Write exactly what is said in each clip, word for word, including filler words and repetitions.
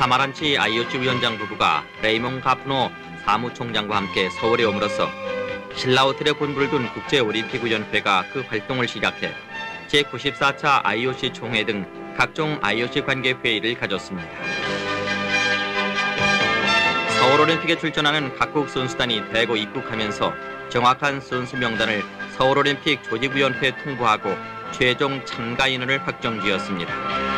사마란치 아이오씨 위원장 부부가 레이몽 가프노 사무총장과 함께 서울에 오므로써 신라 호텔에 본부를 둔 국제올림픽위원회가 그 활동을 시작해 제구십사 차 아이오씨 총회 등 각종 아이오씨 관계 회의를 가졌습니다. 서울올림픽에 출전하는 각국 선수단이 대거 입국하면서 정확한 선수 명단을 서울올림픽 조직위원회에 통보하고 최종 참가 인원을 확정지었습니다.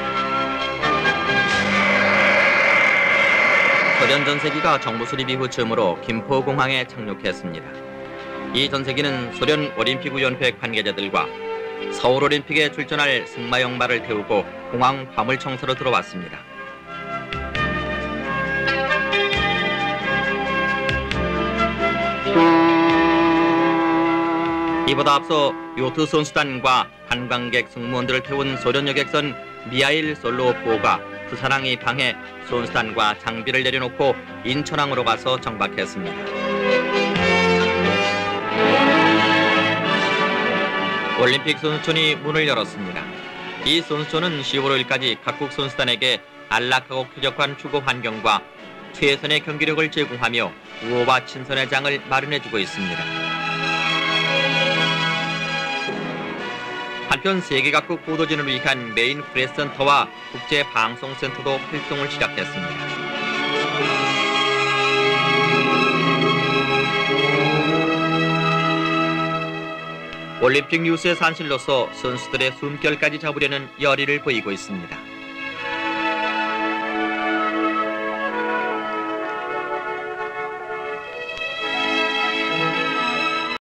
소련 전세기가 정부 수립 이후 처음으로 김포공항에 착륙했습니다. 이 전세기는 소련 올림픽위원회 관계자들과 서울올림픽에 출전할 승마용 말을 태우고 공항 화물청소로 들어왔습니다. 이보다 앞서 요트 선수단과 관광객 승무원들을 태운 소련 여객선 미하일 솔로포가 부산항 입항해 선수단과 장비를 내려놓고 인천항으로 가서 정박했습니다. 올림픽 선수촌이 문을 열었습니다. 이 선수촌은 시월 오일까지 각국 선수단에게 안락하고 쾌적한 주거 환경과 최선의 경기력을 제공하며 우호와 친선의 장을 마련해주고 있습니다. 한편 세계 각국 보도진을 위한 메인 프레스센터와 국제방송센터도 활동을 시작했습니다. 올림픽 뉴스의 산실로서 선수들의 숨결까지 잡으려는 열의를 보이고 있습니다.